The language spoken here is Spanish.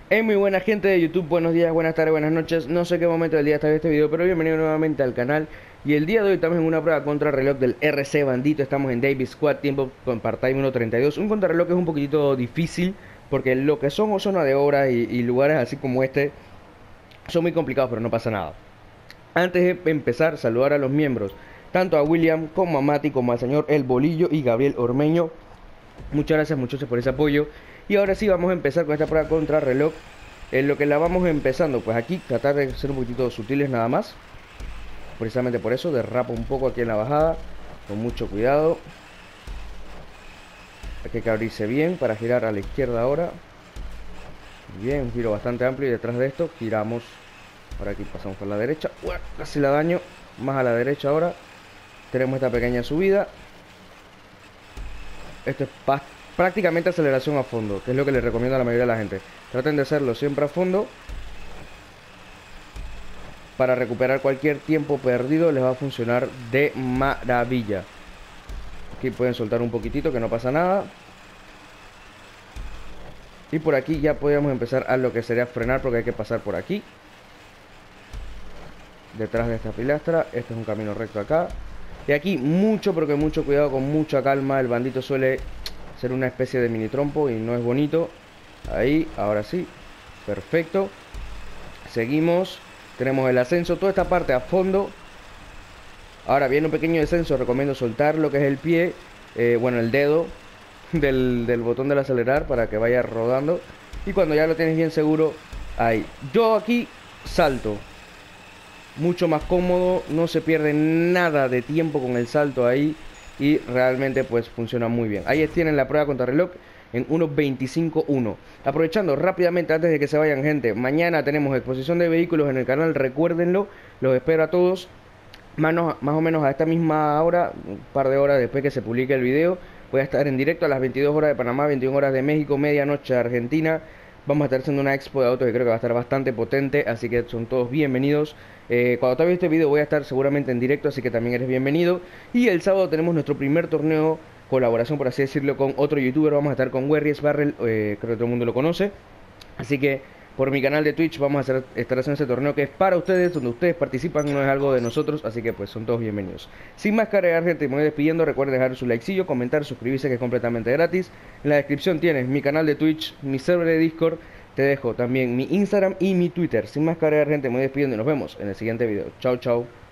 Muy buena gente de YouTube, buenos días, buenas tardes, buenas noches. No sé qué momento del día está este video, pero bienvenido nuevamente al canal. Y el día de hoy estamos en una prueba contra reloj del RC Bandito. Estamos en Davis Squad, tiempo con part-time 1:32. Un contrarreloj que es un poquitito difícil, porque lo que son zona de obras y lugares así como este son muy complicados, pero no pasa nada. Antes de empezar, saludar a los miembros, tanto a William como a Mati, como al señor El Bolillo y Gabriel Ormeño. Muchas gracias muchachos por ese apoyo. Y ahora sí vamos a empezar con esta prueba contra reloj. En lo que la vamos empezando, pues aquí tratar de ser un poquito sutiles nada más. Precisamente por eso derrapo un poco aquí en la bajada, con mucho cuidado. Hay que abrirse bien para girar a la izquierda ahora. Bien, un giro bastante amplio y detrás de esto giramos. Ahora aquí pasamos por la derecha. ¡Uah! Casi la daño. Más a la derecha ahora. Tenemos esta pequeña subida. Esto es prácticamente aceleración a fondo, que es lo que les recomiendo a la mayoría de la gente. Traten de hacerlo siempre a fondo. Para recuperar cualquier tiempo perdido les va a funcionar de maravilla. Aquí pueden soltar un poquitito, que no pasa nada. Y por aquí ya podríamos empezar a lo que sería frenar, porque hay que pasar por aquí, detrás de esta pilastra. Este es un camino recto acá. Y aquí mucho, pero que mucho cuidado, con mucha calma. El bandito suele ser una especie de mini trompo y no es bonito. Ahí, ahora sí. Perfecto. Seguimos. Tenemos el ascenso, toda esta parte a fondo. Ahora viene un pequeño descenso, recomiendo soltar lo que es el pie, bueno, el dedo del botón del acelerar para que vaya rodando. Y cuando ya lo tienes bien seguro, ahí. Yo aquí salto. Mucho más cómodo, no se pierde nada de tiempo con el salto ahí. Y realmente pues funciona muy bien. Ahí tienen la prueba contra reloj en 1:25.1. Aprovechando rápidamente antes de que se vayan gente, mañana tenemos exposición de vehículos en el canal, recuérdenlo, los espero a todos. Más o menos a esta misma hora, un par de horas después que se publique el video, voy a estar en directo a las 22 horas de Panamá, 21 horas de México, medianoche de Argentina. Vamos a estar haciendo una expo de autos que creo que va a estar bastante potente, así que son todos bienvenidos. Cuando te este video voy a estar seguramente en directo, así que también eres bienvenido. Y el sábado tenemos nuestro primer torneo, colaboración por así decirlo, con otro youtuber. Vamos a estar con Werries Barrel, creo que todo el mundo lo conoce. Así que por mi canal de Twitch vamos a estar haciendo ese torneo que es para ustedes, donde ustedes participan, no es algo de nosotros, así que pues son todos bienvenidos. Sin más cargar gente, me voy despidiendo, recuerden dejar su likecillo, comentar, suscribirse que es completamente gratis. En la descripción tienes mi canal de Twitch, mi server de Discord, te dejo también mi Instagram y mi Twitter. Sin más cargar gente, me voy despidiendo y nos vemos en el siguiente video. Chao, chao.